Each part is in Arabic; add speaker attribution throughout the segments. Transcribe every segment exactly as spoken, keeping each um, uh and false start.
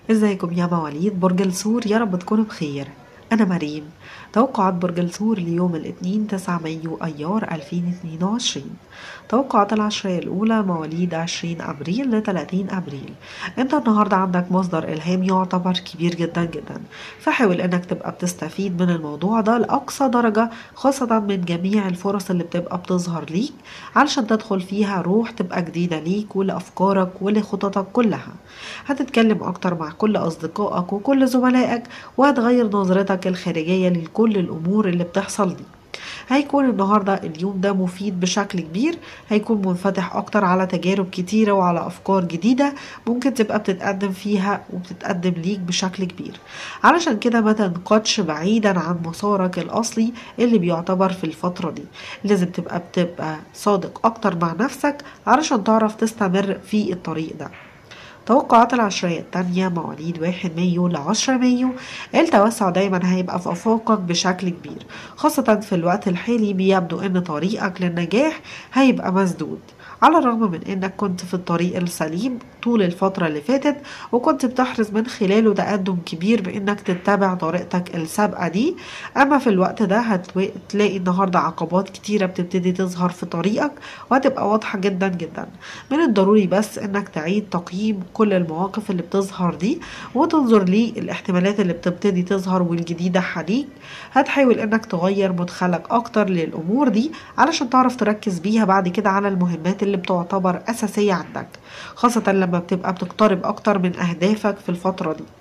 Speaker 1: ازيكم يا مواليد برج الثور؟ يا رب تكونوا بخير. أنا مريم. توقعات برج الثور ليوم الاثنين تسعة مايو أيار ألفين واثنين وعشرين. توقعات العشرية الأولى مواليد عشرين أبريل ل ثلاثين أبريل. أنت النهاردة عندك مصدر إلهام يعتبر كبير جدا جدا، فحاول أنك تبقى بتستفيد من الموضوع ده لأقصى درجة، خاصة من جميع الفرص اللي بتبقى بتظهر ليك علشان تدخل فيها روح تبقى جديدة ليك ولأفكارك ولخططك كلها. هتتكلم أكتر مع كل أصدقائك وكل زملائك، وهتغير نظرتك الخارجية لكل الأمور اللي بتحصل دي. هيكون النهاردة اليوم ده مفيد بشكل كبير، هيكون منفتح أكتر على تجارب كتيرة وعلى أفكار جديدة ممكن تبقى بتتقدم فيها وبتتقدم ليك بشكل كبير. علشان كده ما تنقطش بعيدا عن مسارك الأصلي اللي بيعتبر في الفترة دي. لازم تبقى بتبقى صادق أكتر مع نفسك علشان تعرف تستمر في الطريق ده. توقعات العشرية التانية مواليد واحد مايو لعشرة مايو. التوسع دايما هيبقى في أفاقك بشكل كبير، خاصة في الوقت الحالي بيبدو أن طريقك للنجاح هيبقى مسدود، على الرغم من أنك كنت في الطريق السليم طول الفترة اللي فاتت، وكنت بتحرص من خلاله تقدم كبير بأنك تتبع طريقتك السابقة دي. أما في الوقت ده هتلاقي النهاردة عقبات كتيرة بتبتدي تظهر في طريقك وهتبقى واضحة جدا جدا. من الضروري بس أنك تعيد تقييم كل المواقف اللي بتظهر دي، وتنظر لي الاحتمالات اللي بتبتدي تظهر والجديدة حاليك. هتحاول أنك تغير مدخلك أكتر للأمور دي علشان تعرف تركز بيها بعد كده على المهمات اللي بتعتبر أساسية عندك، خاصة لما بتبقى بتقترب أكتر من أهدافك في الفترة دي.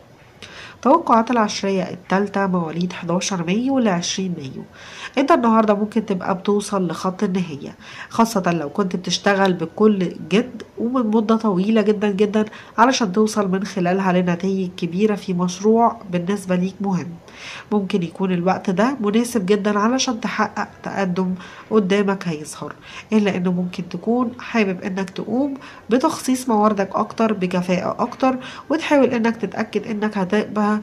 Speaker 1: توقعات العشرية التالتة مواليد حداشر مايو ل عشرين مايو. انت النهاردة ممكن تبقى بتوصل لخط النهاية، خاصة لو كنت بتشتغل بكل جد ومن مدة طويلة جدا جدا علشان توصل من خلالها لنتائج كبيرة في مشروع بالنسبة ليك مهم. ممكن يكون الوقت ده مناسب جدا علشان تحقق تقدم قدامك هيظهر، إلا إنه ممكن تكون حابب إنك تقوم بتخصيص مواردك أكتر بكفاءة أكتر، وتحاول إنك تتأكد إنك هتبقى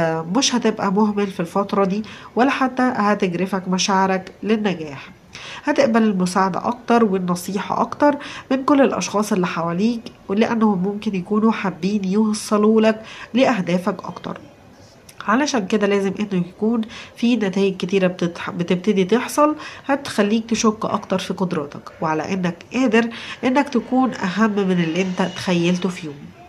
Speaker 1: مش هتبقى مهمل في الفترة دي، ولا حتى هتجرفك مشاعرك للنجاح. هتقبل المساعدة أكتر والنصيحة أكتر من كل الأشخاص اللي حواليك، ولأنهم ممكن يكونوا حابين يوصلوا لك لأهدافك أكتر. علشان كده لازم انه يكون في نتائج كتيرة بتتح... بتبتدي تحصل هتخليك تشك اكتر في قدراتك، وعلى انك قادر انك تكون اهم من اللي انت تخيلته في يوم.